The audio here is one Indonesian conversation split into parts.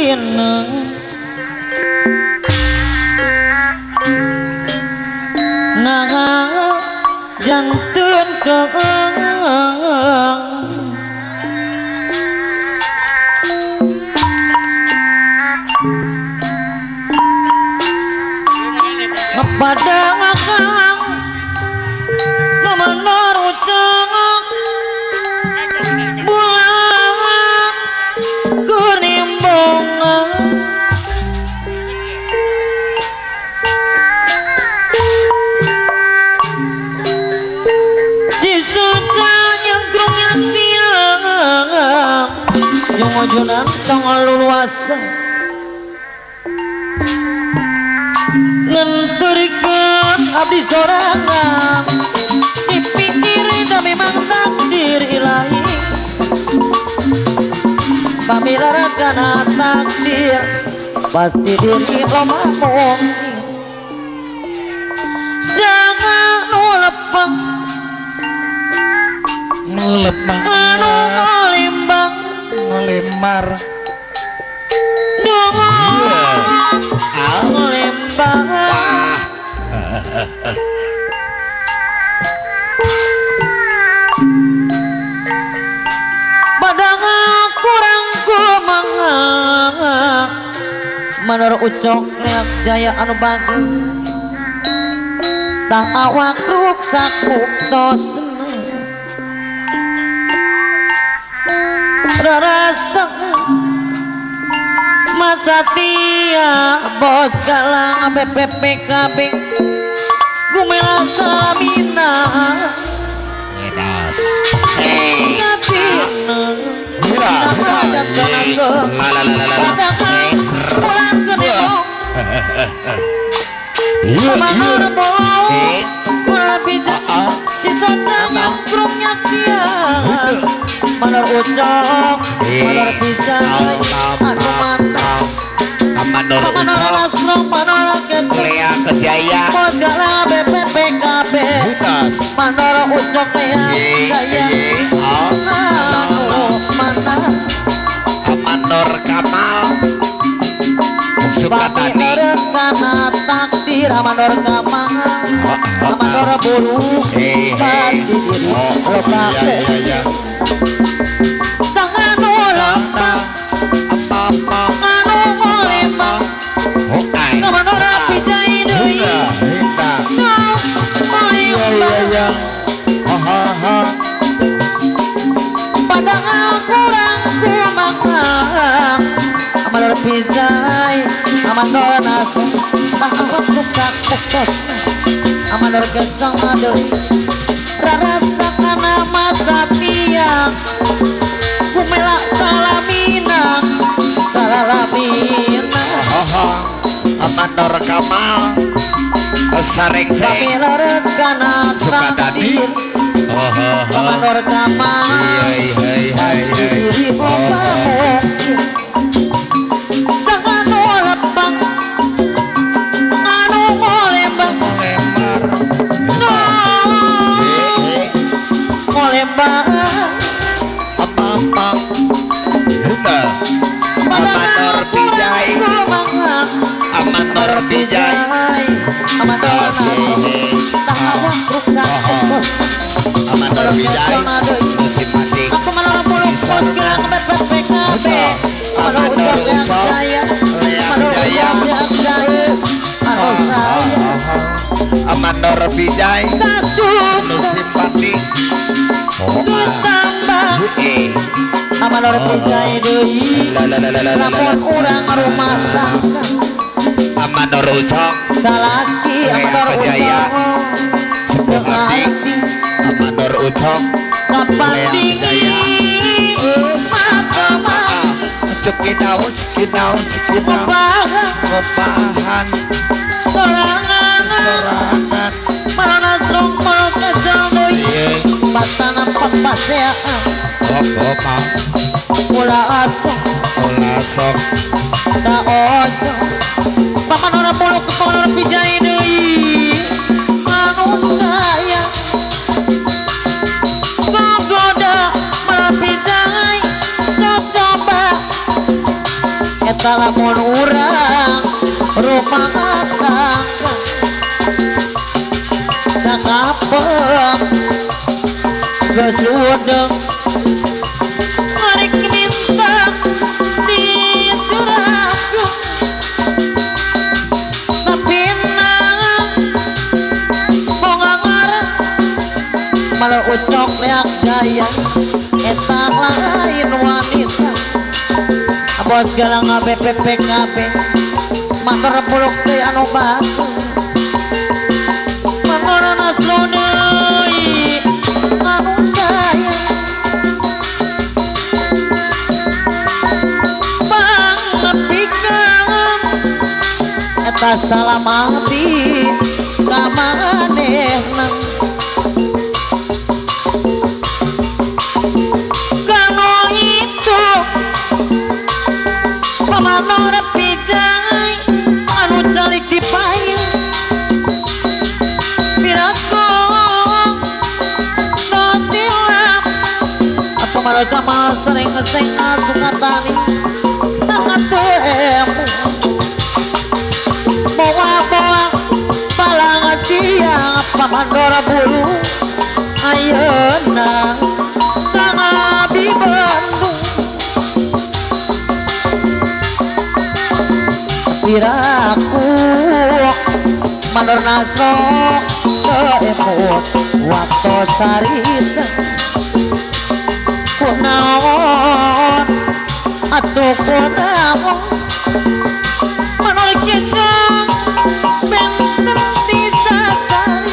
Nah janten padang akang memenor ucang bulan kunimbong cisuta nyemprung yang siang yang ojonan tanggal luasa ngenturikeun abdi sorangan dipikirin dah memang takdir ilahi pamilarat kana takdir pasti diri lo mamong sangat nulepang anu ngolimbang ngelemar ngolimbang padang kurang kumanga manor ucok neak jaya anu bagus tah awak ruksak buktos rarasa masa tia bos galang BPPKB gumela salamina ngedas katina jangan ke padahal pulang ke demo manor bolong pulang bijak cisota nyamprungnya siang manor ucok manor bijak anu mantap manor ucok manor kecil Lea Kejaya bos galang BPPKB manor ucok Lea Kejaya mantap manor Kamal Sukatani harus karena takdir manor Kamal manor buru pasti diri lo pakai sangat ulang apa anu ngolimbang manor pijai deui ngolimbang padahal kurang kumanga manor pijai manor nasu tah awak ruksak buktos manor gecong adeui rarasa kana masa tiang kumela salamina manor Kamal Sareng-seng pamilares kana Sukadadi manor Kamal diri bapamu sangat nulepang anu ngolembang ngolembang apa manor Pijai manor Pijai manor tahawa ruksak bos manor Pijai simpati aku manor puluh bos gelang BPPKB manor ucok Lea Kejaya manor saya manor Pijai simpati tambah manor Pijai deui lamun urang rumah tangga manor ucok salaki manor Kejaya ucok manor ucok kapan dingin mama cekinau mepahan sorangan marana strong marana kejang deui batana papaseaan mula asok ta ojo pamanora puluh ke pamanora Pijai deui anu saya gogoda malah Pijai coba salamun urang rumah tangga sakapeng geus ludeng marik minta di suraku tapi malah ucok leak gaya eta lain wanita bos galang PPKB motor puluk teh anu batu motor nasroni anu sayang pangapikeun eta salam abdi ka manehna pamanor pijai anu calik di payung pirako notilap atau malah sama sering ngeseng sukatani sangat temu bawa-bawa palang siang pamanor bulu ayeuna sama di Bandung piraku mandor nasro keemut waktu sarita kunaon atuh kunaon mandor kita benten disasari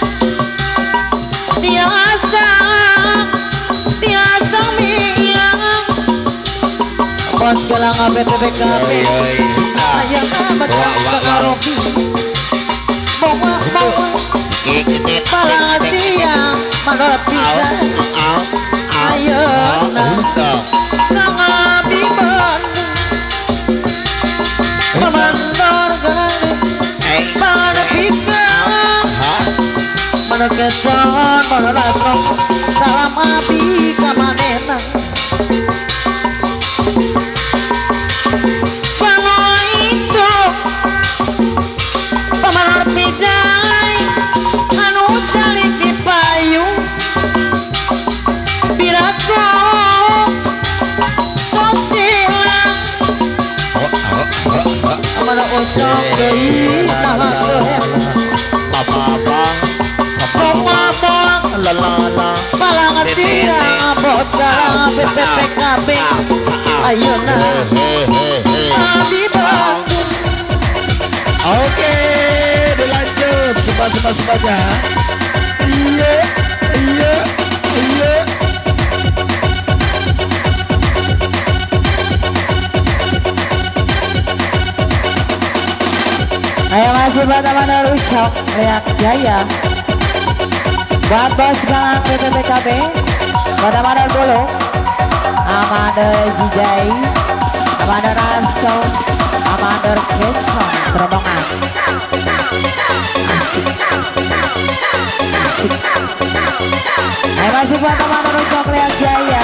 tiasa miyang bos gelang PPKB ayah baca pengaruhi bawa palang siang mandor pisah ayeuna kang abdi Bandung pamandor gane mana pikeun mana keson mana datang salam abdi ka manehna pamanor pijai anu calik di payung pirako kosilang amana ucok deui tahat kehem Papa lalala palang siang bocah PPKB ayeuna abdi Bandung. Oke, dilanjut sepas-sepas-sepasnya. Iya. Ayo masih buat Amanor Ucok Leak Jaya, buat bos galang PPKB, buat Amanor Bolo, Amanor Jijai, Amanor Raso, Amanor Kecon, Serombongan asik. Ayo masih buat Amanor Ucok Leak Jaya.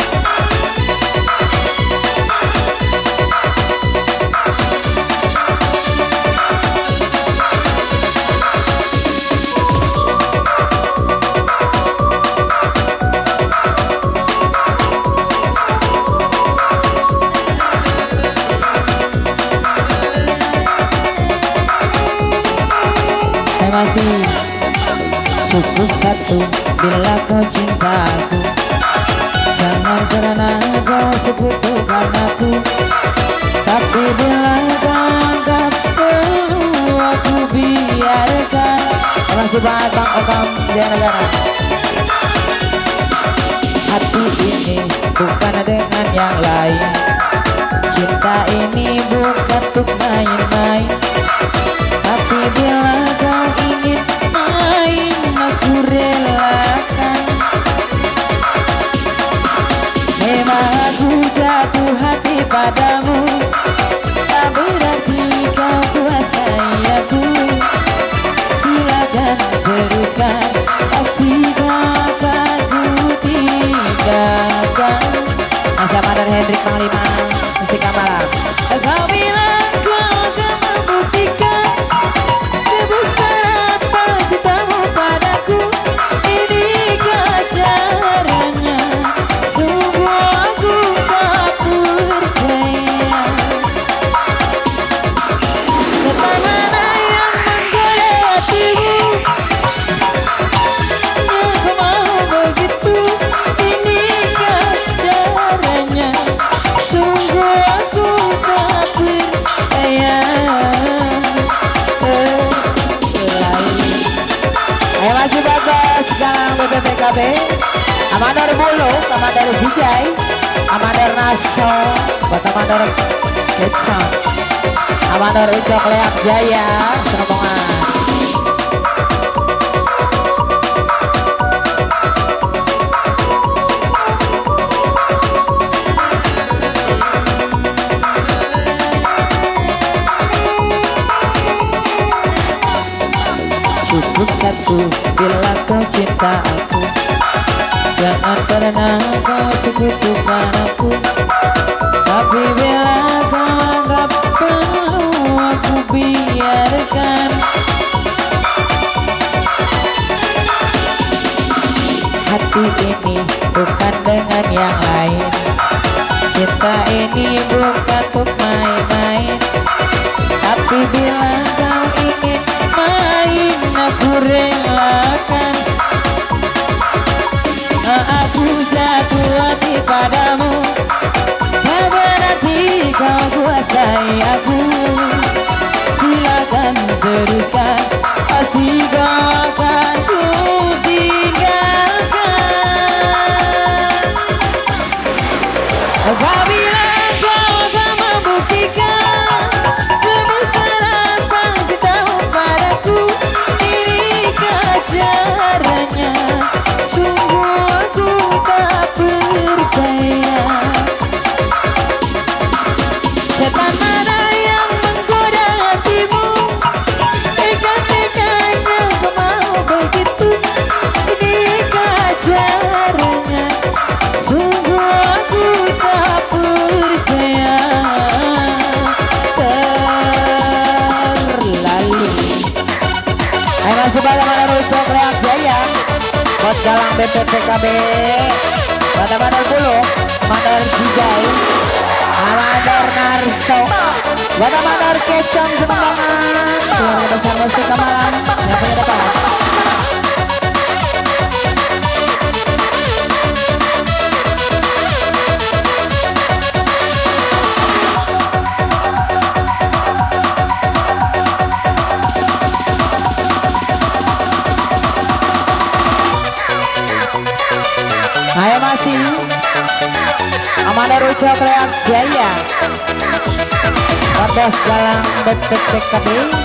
Masih cukup satu bila kau cintaku, jangan karena kau sekutukan aku, tapi bila kau anggap perlu aku biarkan. Masih banget Bang Okam Negara. Hati ini bukan dengan yang lain, cinta ini bukan untuk main-main, tapi bila kau ingin main aku relakan. Memang aku jatuh hati padamu, tak berarti kau kuasai aku. Silakan teruskan, kasih dapat ku tinggalkan. Mas Amanor Hendrik musik Panglima, musik Kamala. Kau bilang kau akan membuktikan sebesar apa cintamu padaku. Inikah caranya? Sungguh aku tak percaya. Setan mana yang menggoda hatimu? Kau mau begitu? Inikah caranya? Sungguh aku tak percaya. Ayo masih bagus sekarang BPPKB. Amador Bulu, Amador Vijay, Amador Naso, buat Amador Kecap, Amador Ucok Leak Jaya, Serobongan. Cukup satu bila kau cinta aku, jangan pernah kau sekutukan aku. Tapi bila kau anggap perlu, aku biarkan. Hati ini bukan dengan yang lain, cinta ini bukan untuk main-main. Tapi bila kau ingin main, aku relakan. Aku jatuh hati padamu, tak berarti kau kuasai aku. Silakan teruskan, pasti kau akan ku tinggalkan. Kau bilang kau akan membuktikan sebesar apa cintamu padaku. Inikah caranya? Sungguh aku tak percaya. Setan mana yang menggoda hatimu? Tega-teganya kau mau begitu. Inikah caranya? Sungguh aku tak percaya. Terlalu. Ayo masih bagaimana Rucok Leak Jaya, Bos Galang BPPKB, Bandar Bulu, Mandar Vijay, Amador Narso, Bandar Kecam Sembangan, keluarga besar musik Kamalan yang punya depan. Ayo masih Amador Ucok Leak Jaya, Bos Galang BPPKB.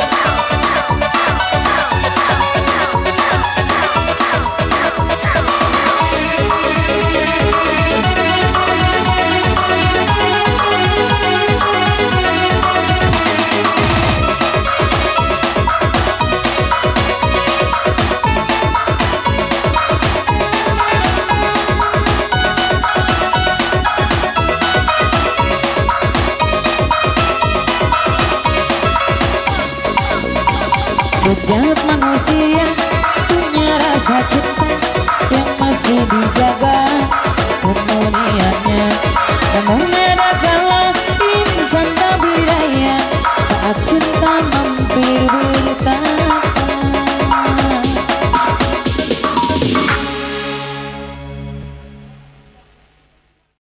Setiap manusia punya rasa cinta yang mesti dijaga kemuliaannya. Namun adakah